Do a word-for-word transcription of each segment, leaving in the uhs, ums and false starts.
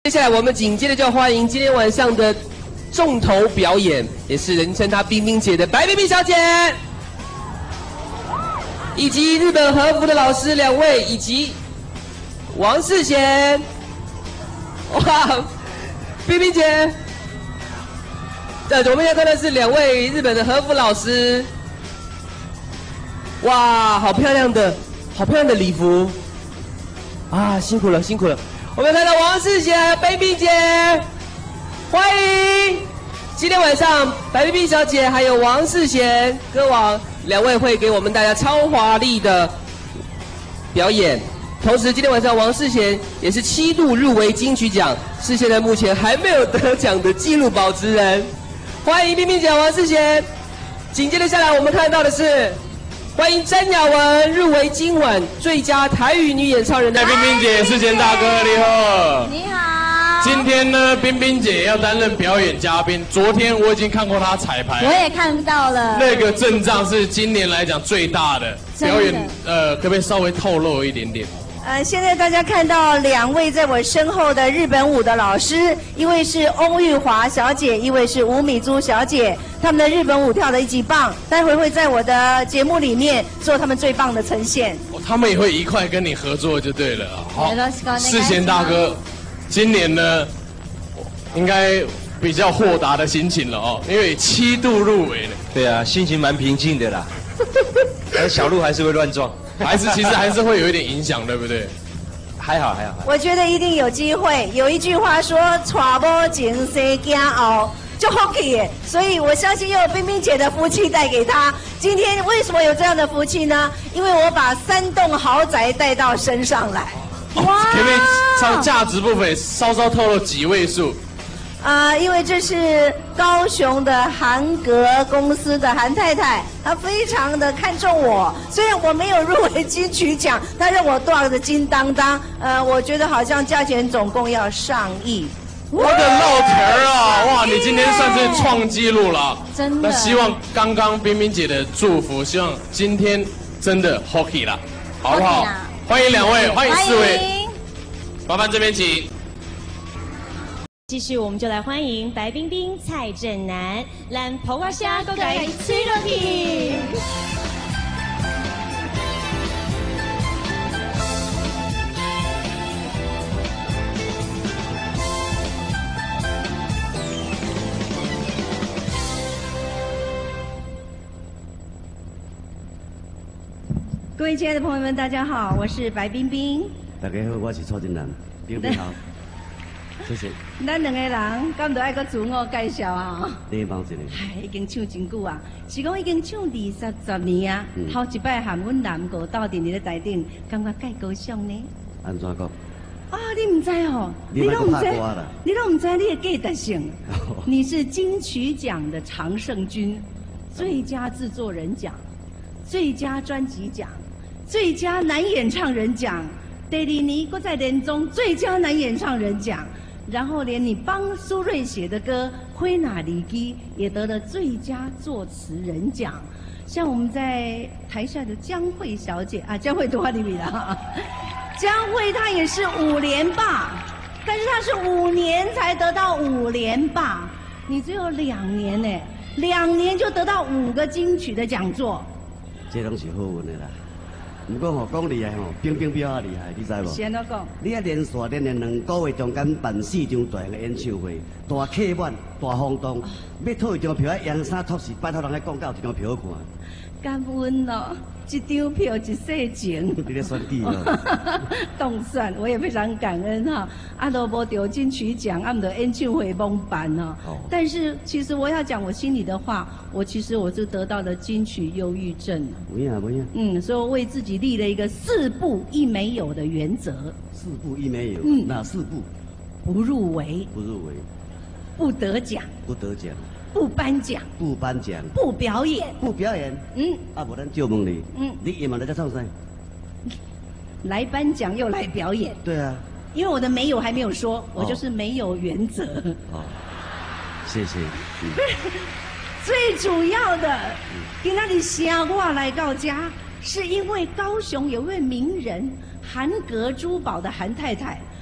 接下来我们紧接着就要欢迎今天晚上的重头表演，也是人称她冰冰姐的白冰冰小姐，以及日本和服的老师两位，以及王世贤。哇，冰冰姐，呃，我们要看的是两位日本的和服老师。哇，好漂亮的，好漂亮的礼服。啊，辛苦了，辛苦了。 我们看到王世贤、冰冰姐，欢迎！今天晚上白冰冰小姐还有王世贤歌王两位会给我们大家超华丽的表演。同时，今天晚上王世贤也是七度入围金曲奖，是现在目前还没有得奖的纪录保持人。欢迎冰冰姐、王世贤。紧接着下来，我们看到的是。 欢迎詹雅雯入围今晚最佳台语女演唱人的冰冰姐、世贤大哥，你好。 你好。 今天呢，冰冰姐要担任表演嘉宾。昨天我已经看过她彩排， 我也看到了。 那个阵仗是今年来讲最大的表演，呃，可不可以稍微透露一点点？ 呃，现在大家看到两位在我身后的日本舞的老师，一位是欧玉华小姐，一位是吴米珠小姐，他们的日本舞跳得一级棒，待会会在我的节目里面做他们最棒的呈现。 哦，他们也会一块跟你合作就对了。好，世贤大哥，今年呢，应该比较豁达的心情了哦，因为七度入围了。 对啊，心情蛮平静的啦，而小鹿还是会乱撞。 还是其实还是会有一点影响，对不对？ 还好还好。 我觉得一定有机会。有一句话说“娶某前生惊后”，就 hockey 耶。所以我相信又有冰冰姐的福气带给他。今天为什么有这样的福气呢？因为我把三栋豪宅带到身上来。 哇！可不可以从价值部分稍稍透露几位数？ 啊、呃，因为这是高雄的韩格公司的韩太太，她非常的看重我。虽然我没有入围金曲奖，她让我挂的金当当。呃，我觉得好像价钱总共要上亿。 我的老天儿啊！哇，你今天算是创纪录了， 真的。 那希望刚刚冰冰姐的祝福，希望今天真的 hockey 了，好不好？欢迎两位，欢迎四位，麻烦这边请。 继续，我们就来欢迎白冰冰、蔡振南、蓝头发虾、都改吹落去。 各位亲爱的朋友们，大家好，我是白冰冰。 大家好，我是蔡振南，冰冰好。 谢谢。 咱两个人，敢都爱个自我介绍啊？ 你帮一个。 唉，已经唱真久啊，是讲已经唱二十十年啊。嗯、头一摆含阮南国斗阵伫咧台顶，感觉介高尚呢。 安怎讲？ 啊，你唔知哦？ 你都唔知， 你都唔知你的价值性。你是金曲奖的常胜军，最佳制作人奖、最佳专辑奖、最佳男演唱人奖。 第二年，搁在年中最佳男演唱人奖，然后连你帮苏芮写的歌《灰哪里基》也得了最佳作词人奖。像我们在台下的江蕙小姐啊，江蕙多哈里米了，江蕙她也是五连霸，但是她是五年才得到五连霸，你只有两年呢，两年就得到五个金曲的讲座， 这拢是好运的啦。 不过吼讲厉害吼，冰冰比较厉害，你知无？ 是安怎讲？ 你啊连续连连两个月中间办四场大个演唱会，大客满，大轰动，要讨一张票，洋衫托是拜托人来广告一张票看。 感恩咯，一张票一世情。 你咧选底哦？ 当算，我也非常感恩哈。啊，都无得金曲奖，啊，唔得演唱会蒙办哈。哦。但是其实我要讲我心里的话，我其实我是得到了金曲忧郁症。 不要不要。 嗯，所以我为自己立了一个四不一没有的原则。 四不一没有。嗯。哪四不？ 不入围。 不入围。 不得奖。 不得奖。 不颁奖， 不颁奖， 不表演， 不表演。嗯，啊，无咱就问你，嗯，你演完了在唱啥？ 来颁奖又来表演。 对啊， 因为我的没有还没有说，我就是没有原则。哦， 谢谢。嗯、 最主要的，今仔日声我来到家，是因为高雄有位名人韩格珠宝的韩太太，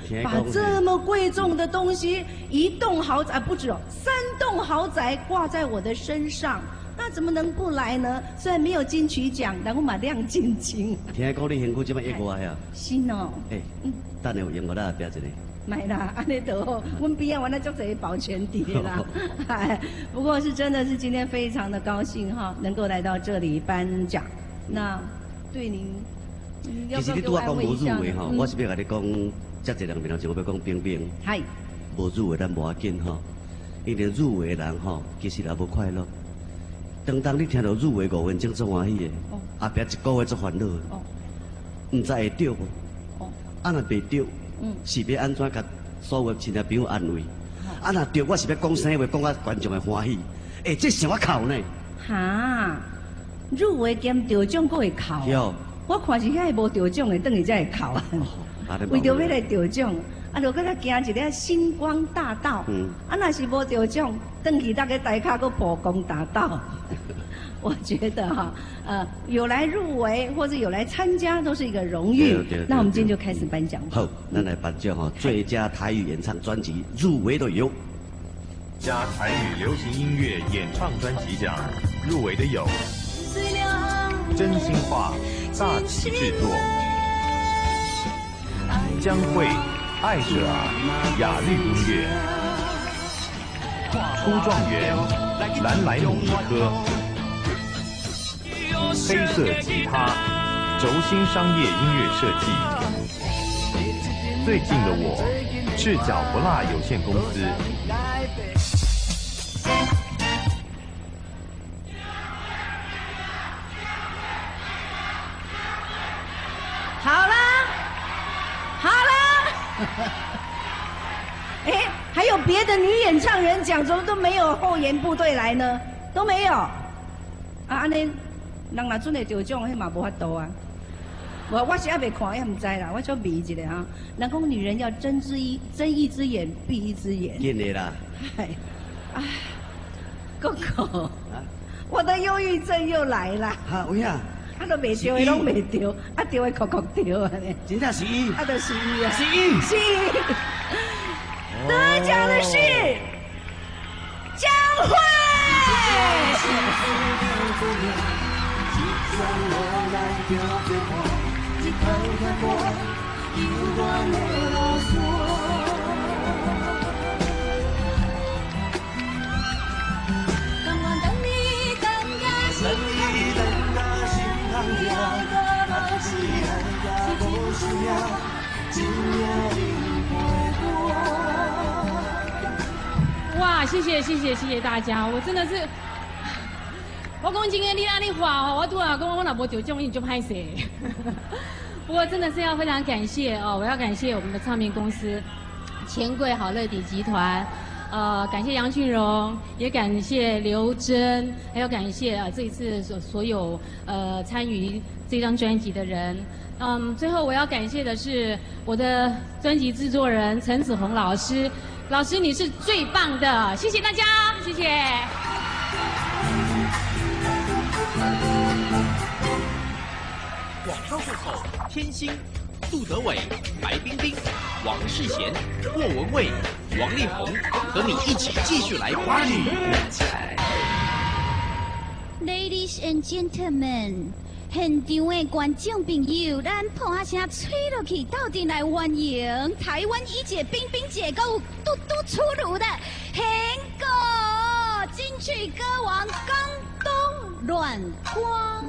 把这么贵重的东西，一栋豪宅不止哦，三栋豪宅挂在我的身上，那怎么能不来呢？虽然没有金曲奖，但我嘛亮晶晶。 听讲你身躯这么一个呀？ 是哦。 哎，等下有闲我来表一个。 买啦，安尼都好，我们边完了就可以保全底啦。哎，不过是真的是今天非常的高兴哈，能够来到这里颁奖。那对您， 其实你拄啊讲无入围哈，我是要甲你讲，遮济人面头前我要讲冰冰。 嗨。 无入围咱无要紧哈，因为入围的人吼，其实也无快乐。当当你听到入围五分钟足欢喜的，后壁一个月足烦恼的，唔知会着无？啊若袂着。是要安怎甲所有亲戚朋友安慰？啊，若对我是要讲啥话，讲啊观众会欢喜。哎，这上我考呢？ 哈，入围兼得奖佫会考？ 有。 我看是遐无得奖的，等于才会考。为着要来得奖，啊，就搁来行一个星光大道。嗯。啊，若是无得奖，等去大个大卡佫蒲公大道。我觉得哈，呃，有来入围或者有来参加都是一个荣誉。那我们今天就开始颁奖。 好，咱来颁奖哈，最佳台语演唱专辑入围的有。 佳台语流行音乐演唱专辑奖入围的有。真心话大旗制作。江蕙爱着啊，雅律音乐。出状元蓝莱姆一颗。黑色吉他，轴心商业音乐设计。最近的我，赤脚不辣有限公司。 好啦，好啦。哎，还有别的女演唱人奖，怎么都没有后援部队来呢？都没有。啊，安尼。人若准会得奖，迄嘛无法度啊！我我是还未看，也唔知啦，我就迷一下哈。人讲女人要睁之一睁一只眼闭一只眼。 见你啦！ 哎，哎，哥哥，我的忧郁症又来了。 哈，为啥？ 啊，都未着的拢未着，啊着的哭哭着啊呢。 真正是伊。 啊，就是伊啊。 是伊。 是伊。得奖的是江蕙。 哇，谢谢谢谢谢谢大家，我真的是。我讲今天你安尼话哦，我拄啊讲我若无得奖，你就歹势。不过真的是要非常感谢哦，我要感谢我们的唱片公司钱柜好乐迪集团，呃，感谢杨俊荣，也感谢刘真，还有感谢啊、呃、这一次所所有呃参与这张专辑的人。嗯，最后我要感谢的是我的专辑制作人陈子红老师，老师你是最棒的，谢谢大家，谢谢。 广告过后，天心、杜德伟、白冰冰、王世贤、霍文蔚、王力宏和你一起继续来 party。 Ladies and gentlemen， 现场的观众朋友，咱破声吹落去，到底来欢迎台湾一姐、冰冰姐，跟嘟嘟出炉的韩国金曲歌王江东阮光。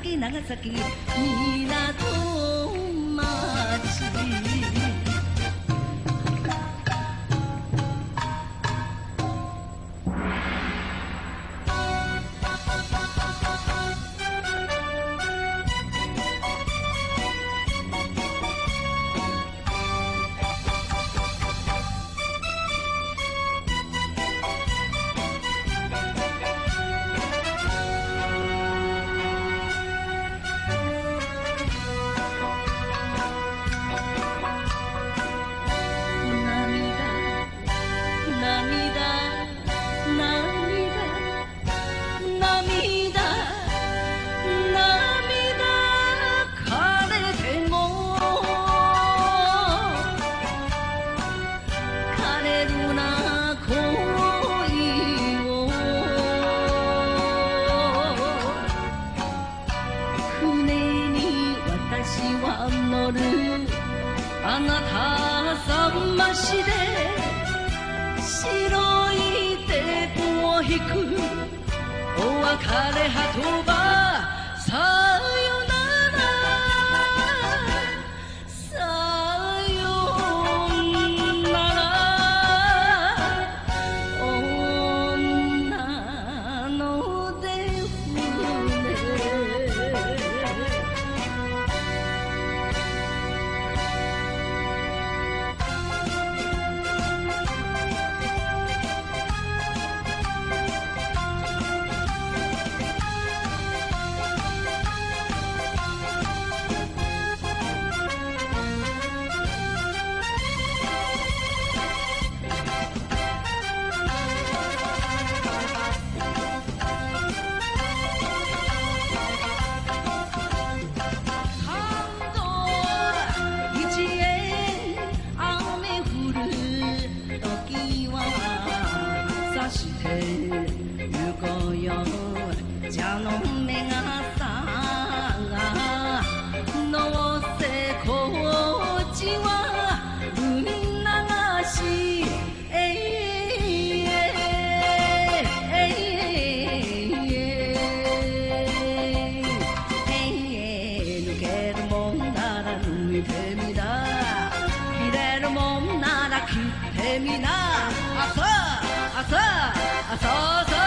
崎長崎港町あなたさましで白いテープを引くお別れはとばさよならさよなら女の出茶の目がさがのせこっちは海流しえいえいえい抜けるもんなら抜いてみな切れるもんなら切ってみなあさあさあささ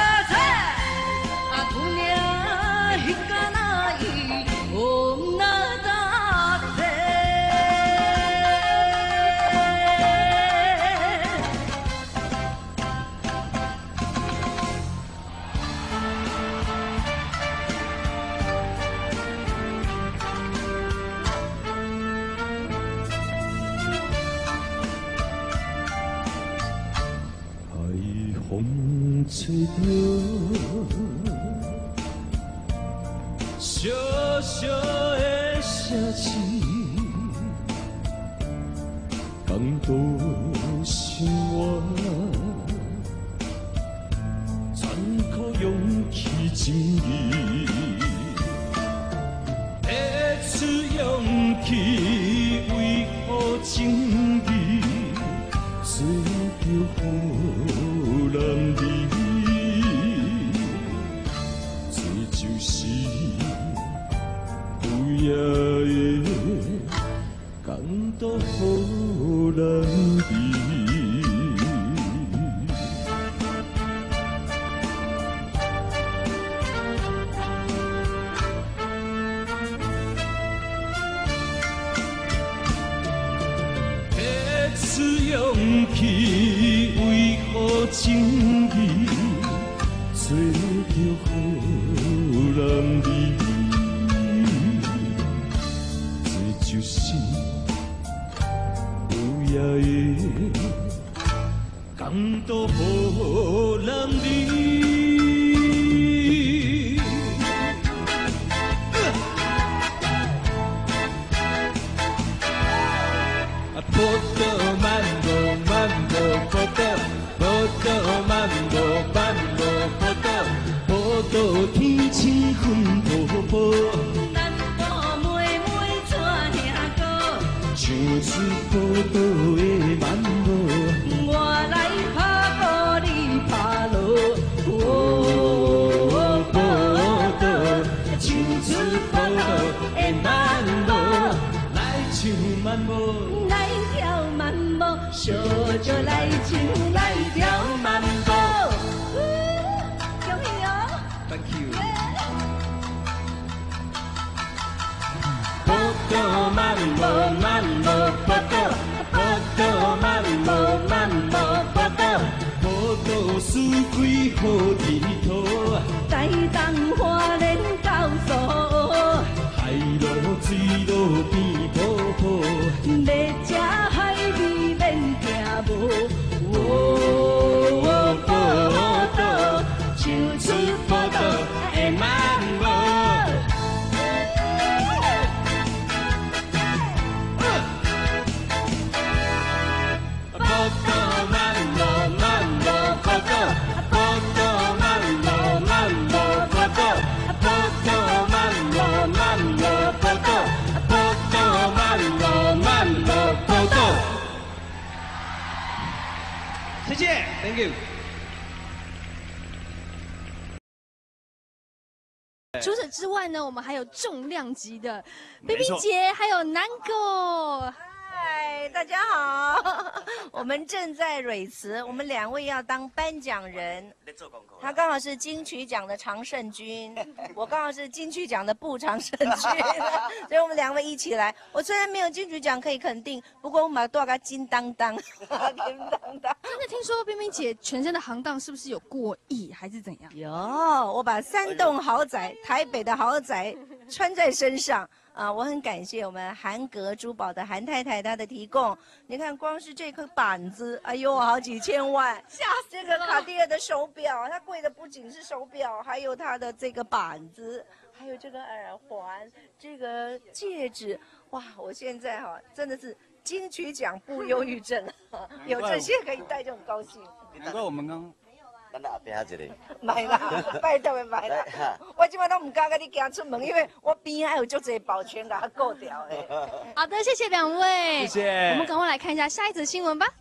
引かない女だって海风吹着小小的城市，港岛生活，残酷勇气正义，提出勇气维护正义，追求好男儿，这就是。也会感到好男儿。提出勇气维护正义，追求好男儿。就是有也会感到好男儿。波多曼波曼波波多，波多曼波曼波波多，波多天青云波波。唱出波多的慢步，我来拍鼓，你拍锣，哦，波多唱出慢步， 来跳慢步，小酒来唱来跳慢步。恭喜哦 ！Thank you。步道慢步慢步步道，步道慢步慢步步道，步道四季好地土， 台东花莲高速， 海路水路变泡泡， 要吃海味免行无。哦，步道唱出步道的慢步。 谢谢 ，Thank you。 除此之外呢，我们还有重量级的冰没错冰姐，还有南狗。 嗨，大家好，我们正在蕊词，我们两位要当颁奖人。他刚好是金曲奖的常胜军，我刚好是金曲奖的不常胜军，所以我们两位一起来。我虽然没有金曲奖可以肯定，不过我们把多个金当当，金当当。 真的听说冰冰姐全身的行当是不是有过亿，还是怎样？ 有，我把三栋豪宅，台北的豪宅穿在身上。啊，我很感谢我们韩格珠宝的韩太太她的提供。你看，光是这颗板子，哎呦，好几千万！ 吓死这个卡地亚的手表，它贵的不仅是手表，还有它的这个板子，还有这个耳环，这个戒指。哇，我现在哈、真的是金曲奖不忧郁症，有这些可以戴就很高兴。 难怪我们刚。 咱来后边一个。 买啦，拜托的买啦。我今晚都唔敢跟你行出门，因为我边还有足侪保全给它顾掉的。 好的，谢谢两位。 谢谢我们赶快来看一下下一则新闻吧。